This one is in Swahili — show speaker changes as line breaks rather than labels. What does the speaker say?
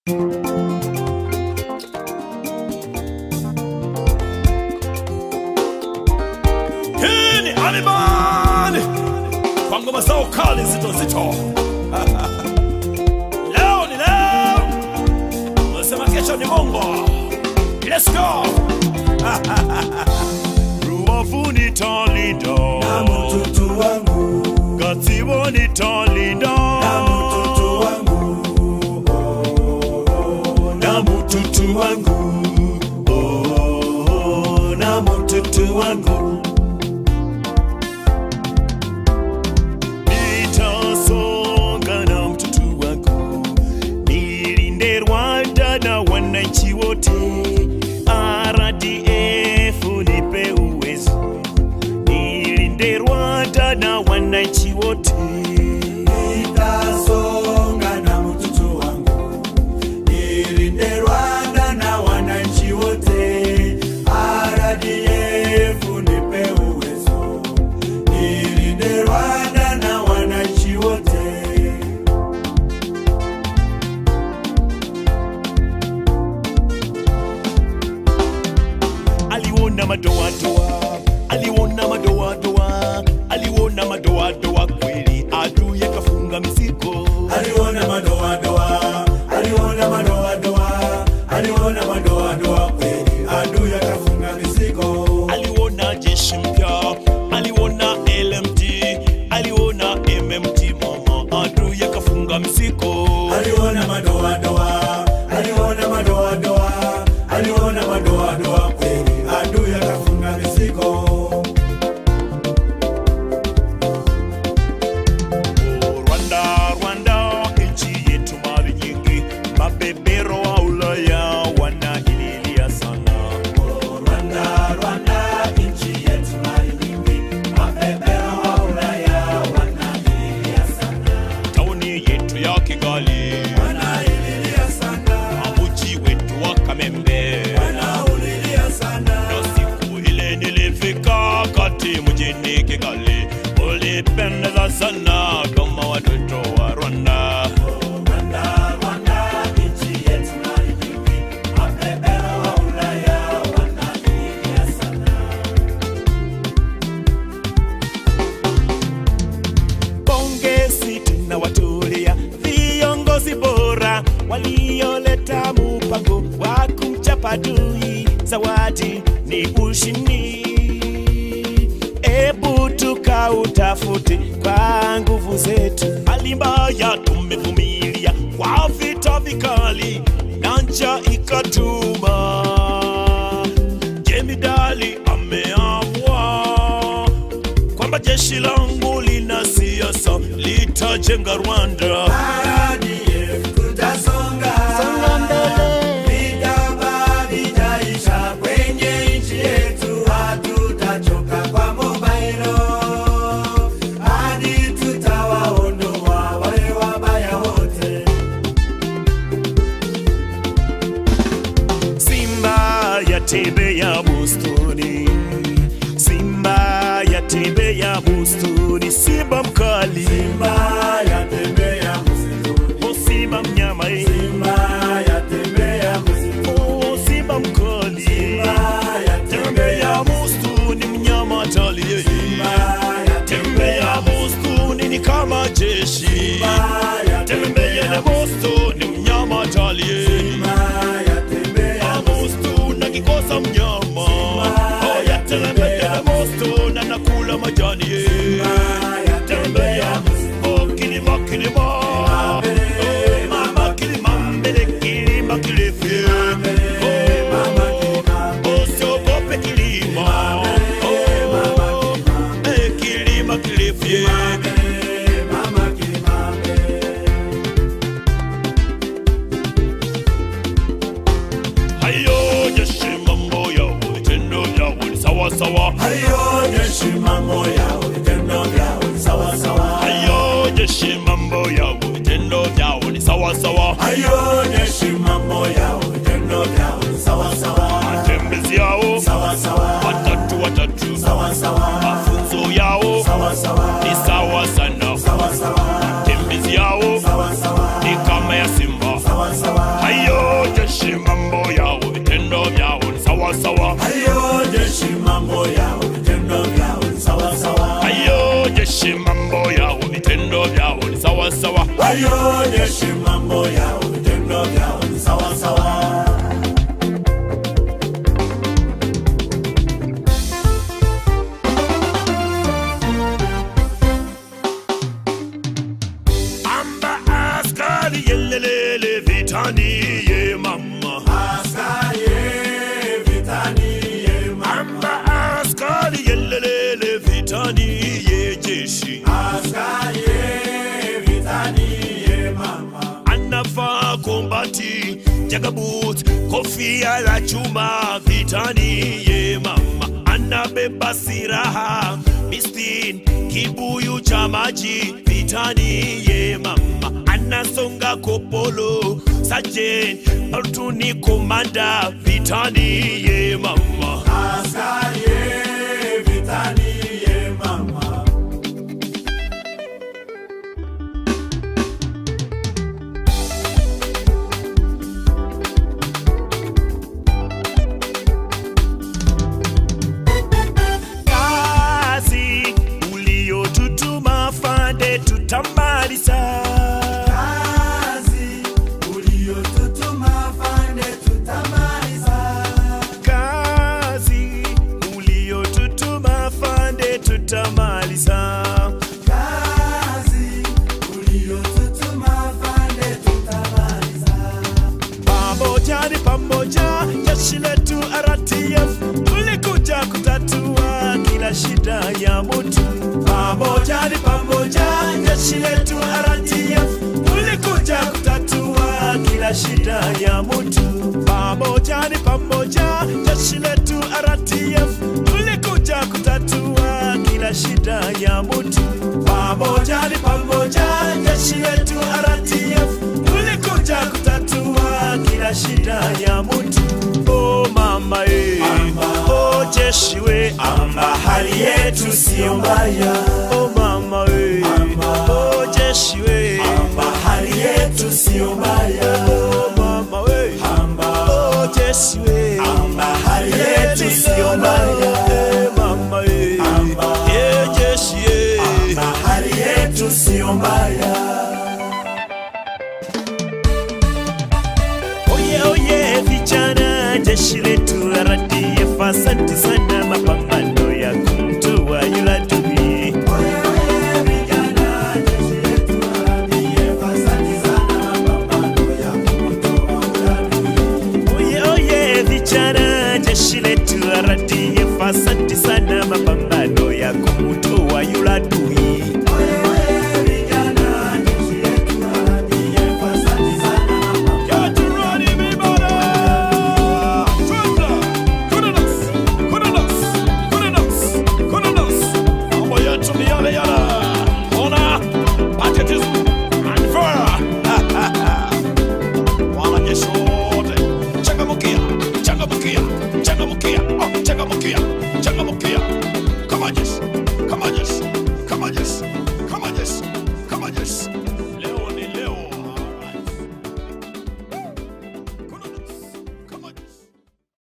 Hini Animan kwa ngoma zao kali zito zito. Leo ni leo, unasema kesho ni Mungu. Let's go. Ruwafu nitalinda
na mtoto wangu,
Gatibo nitalinda
na mtoto wangu,
na mtoto wangu,
na mtoto wangu.
Nitasonga na mtoto wangu, nilinde Rwanda na wananchi wote. RDF nipe uwezo, nilinde Rwanda na wananchi wote.
Nitasonga na mtoto wangu, nilinde Rwanda na wananchi wote. RDF nipe uwezo, nilinde Rwanda na wananchi wote.
Aliona madoadoa, aliona madoadoa, aliona madoadoa kweli, adui akafunga mizigo.
Aliona madoadoa, aliona madoadoa, aliona madoadoa kweli, adui akafunga mizigo.
Aliona jeshi mpya, aliona LMD, aliona MMT mama, adui akafunga mizigo.
Aliona madoadoa, aliona madoadoa, aliona madoadoa kweli, adui akafunga mizigo.
Rwanda, Rwanda, nchi yetu mali nyingi, mabebero wa Ulaya wanaililia sana.
Rwanda, Rwanda, nchi yetu mali nyingi, mabebero wa Ulaya wanaililia sana.
Tauni yetu ya Kigali,
Wanaililia sana,
mji wetu wa Kamembe,
wanaulilia sana.
na siku ile nilifika kati mjini Kigali, ulipendeza sana kama watoto wa Rwanda.
Rwanda, Rwanda, nchi yetu mali nyingi, mabebero wa Ulaya wanaililia sana.
Pongezi tunawatolea viongozi bora walioleta mpango wa kumchapa adui. Zawadi ni ushindi, ebu tukautafute kwa nguvu zetu. Hali mbaya tumevumilia kwa vita vikali na njaa ikatuma. Jemedali ameamua kwamba jeshi langu lina siasa, litajenga Rwanda.
RDF tutasonga, vita vitaisha kwenye nchi yetu, hatutachoka kwa mobailo, hadi tutawaondoa wale wabaya wote.
Simba yatembea bustuni, simba yatembea bustuni, simba mkali,
Simba yatembea msituni,
o simba mnyama,
Simba yatembea msituni,
o simba mkali,
Simba
tembea bustuni, mnyama hatari, tembea bustuni ni kama jeshi, tembea na bustuni, mnyama hatari, bustuni akikosa mnyama, oh yatembea na bustuni anakula majani, tembea oh kilima kilima, oh mama kilima mbele kilima kirefu, oh usiogope kilima, oh kilima kirefu. Hayo jeshi mambo yao, vitendo vyao ni sawa sawa.
Hayo jeshi mambo yao, vitendo vyao ni sawa sawa.
Hayo jeshi mambo yao, vitendo vyao ni sawa sawa.
Hayo jeshi mambo yao, vitendo vyao ni sawa sawa.
Matembezi yao
Sawa sawa,
watatu watatu,
sawa sawa,
mafunzo yao
sawa sawa,
ni sawa sana.
sawa sawa,
Matembezi yao
sawa sawa,
ni kama ya simba.
sawa sawa. Ayo jeshi mambo yao vitendo vyao ni sawa sawa.
Ayo jeshi mambo yao vitendo vyao ni sawa sawa.
Ayo jeshi mambo yao vitendo vyao ni sawa sawa.
Amba askari yelelele vitani ye mama.
Askari vitani ye mama.
Amba askari yelelele vitani ye jeshi.
Askari vitani ye mama.
Anafaa kombati, jagabut, kofia la chuma vitani ye mama. Anabeba siraha, mistin, kibuyu cha maji vitani ye mama. Anasonga kopolo, sergeant, altuni komanda vitani ye mama.
Askari vitani ye mama.
Kazi uliyotutuma fande tutamaliza.
Kazi uliyotutuma fande tutamaliza.
Kazi uliyotutuma fande tutamaliza.
Kazi uliyotutuma fande tutamaliza.
Pamoja ni pamoja, jeshi letu RTF tulikuja kutatua kila shida ya mtu. Pamoja ni pamoja, jeshi letu RTF tulikuja kutatua kila shida ya mtu. Pamoja ni pamoja, jeshi letu RTF tulikuja kutatua kila shida ya mtu. Pamoja ni pamoja, jeshi letu RTF tulikuja kutatua kila shida ya mtu. Oh mama oh jeshi we,
Hali yetu sio mbaya.
oh mama oh jeshi we,
Hali yetu sio mbaya.
oh mama oh jeshi we,
Hali yetu sio mbaya.
mama jeshi
Hali yetu sio mbaya.
Oye vijana, jeshi letu RTF, asante sana mapambano.